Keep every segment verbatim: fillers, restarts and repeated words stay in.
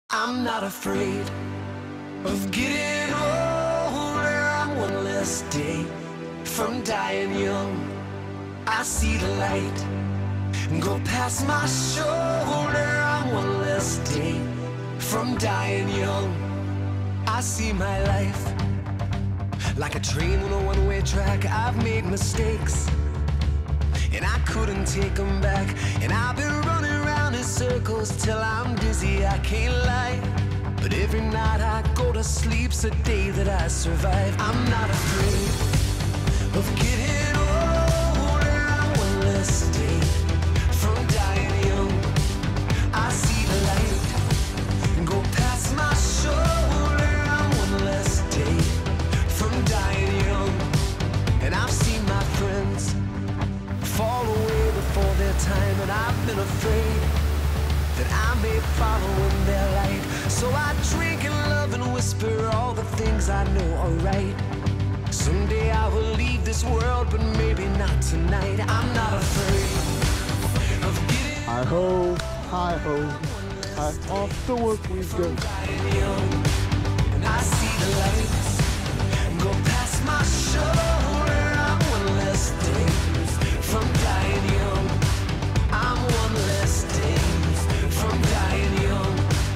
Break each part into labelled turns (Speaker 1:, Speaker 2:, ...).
Speaker 1: I'm not afraid of getting older. I'm one less day from dying young. I see the light go past my shoulder. I'm one less day from dying young. I see my life like a train on a one-way track. I've made mistakes and I couldn't take them back, and I've been running around in circles till I'm dizzy, I can't lie. But every night I go to sleep's a day that I survive. I'm not afraid of getting older. I'm one less day from dying young. I see the light go past my shoulder. I'm one less day from dying young. And I've seen my friends fall away before their time, and I've been afraid that I may follow in their light. So I drink and love and whisper all the things I know are right. Someday I will leave this world, but maybe not tonight. I'm not afraid of getting
Speaker 2: Hi-ho, hi-ho, hi, off to work we go.
Speaker 1: And I see the lights go past my shoulder. I'm one less day from dying young. I'm one less day from dying young.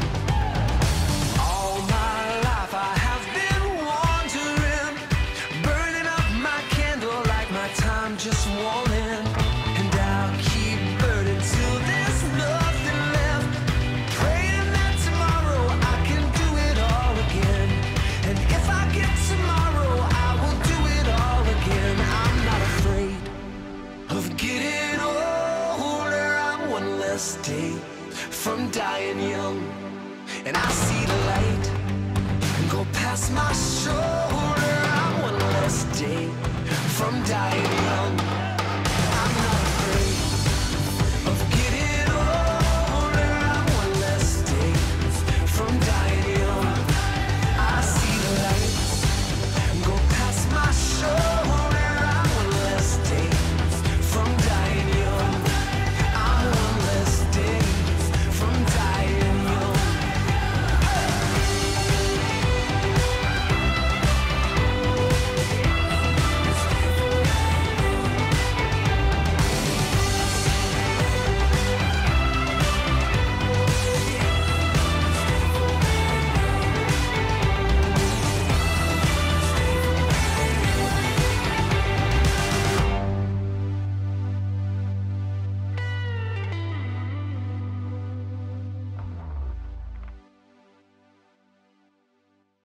Speaker 1: All my life I have been wandering, burning up my candle like my time just won't end. And I'll keep burning till there's nothing left, praying that tomorrow I can do it all again. And if I get tomorrow, I will do it all again. I'm not afraid of getting older. I'm one less day from dying young. And I see the light go past my shoulder. I'm one less day from dying young.